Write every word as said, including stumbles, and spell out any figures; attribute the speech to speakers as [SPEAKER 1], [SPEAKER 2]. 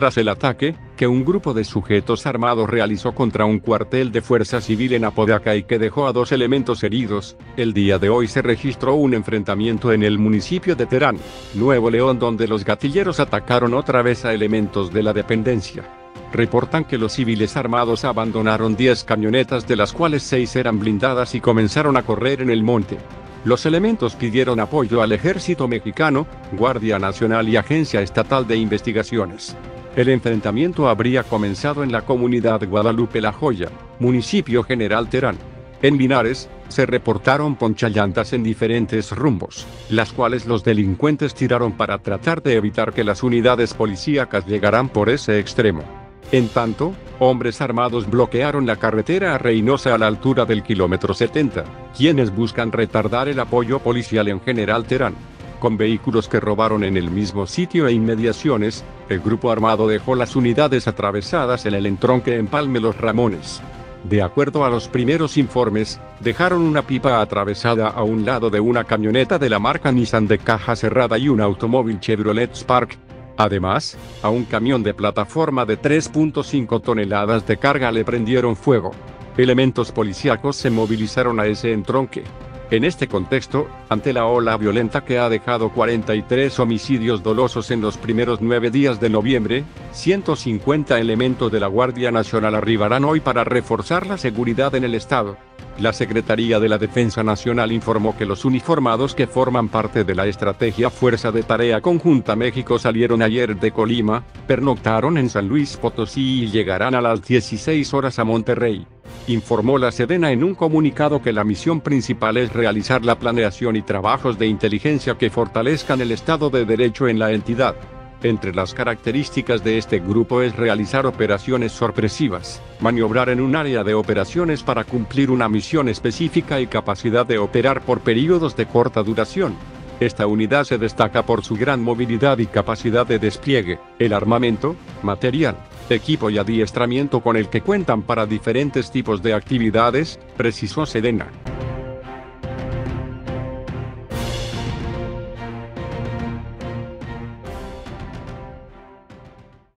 [SPEAKER 1] tras el ataque que un grupo de sujetos armados realizó contra un cuartel de Fuerza Civil en Apodaca y que dejó a dos elementos heridos. El día de hoy se registró un enfrentamiento en el municipio de Terán, Nuevo León, donde los gatilleros atacaron otra vez a elementos de la dependencia. Reportan que los civiles armados abandonaron diez camionetas, de las cuales seis eran blindadas, y comenzaron a correr en el monte. Los elementos pidieron apoyo al Ejército Mexicano, Guardia Nacional y Agencia Estatal de Investigaciones. El enfrentamiento habría comenzado en la comunidad Guadalupe La Joya, municipio General Terán. En Linares, se reportaron ponchallantas en diferentes rumbos, las cuales los delincuentes tiraron para tratar de evitar que las unidades policíacas llegaran por ese extremo. En tanto, hombres armados bloquearon la carretera a Reynosa a la altura del kilómetro setenta, quienes buscan retardar el apoyo policial en General Terán. Con vehículos que robaron en el mismo sitio e inmediaciones, el grupo armado dejó las unidades atravesadas en el entronque Empalme Los Ramones. De acuerdo a los primeros informes, dejaron una pipa atravesada a un lado de una camioneta de la marca Nissan de caja cerrada y un automóvil Chevrolet Spark. Además, a un camión de plataforma de tres punto cinco toneladas de carga le prendieron fuego. Elementos policíacos se movilizaron a ese entronque. En este contexto, ante la ola violenta que ha dejado cuarenta y tres homicidios dolosos en los primeros nueve días de noviembre, ciento cincuenta elementos de la Guardia Nacional arribarán hoy para reforzar la seguridad en el estado. La Secretaría de la Defensa Nacional informó que los uniformados que forman parte de la estrategia Fuerza de Tarea Conjunta México salieron ayer de Colima, pernoctaron en San Luis Potosí y llegarán a las dieciséis horas a Monterrey. Informó la Sedena en un comunicado que la misión principal es realizar la planeación y trabajos de inteligencia que fortalezcan el Estado de Derecho en la entidad. Entre las características de este grupo es realizar operaciones sorpresivas, maniobrar en un área de operaciones para cumplir una misión específica y capacidad de operar por períodos de corta duración. Esta unidad se destaca por su gran movilidad y capacidad de despliegue, el armamento, material, equipo y adiestramiento con el que cuentan para diferentes tipos de actividades, precisó Sedena.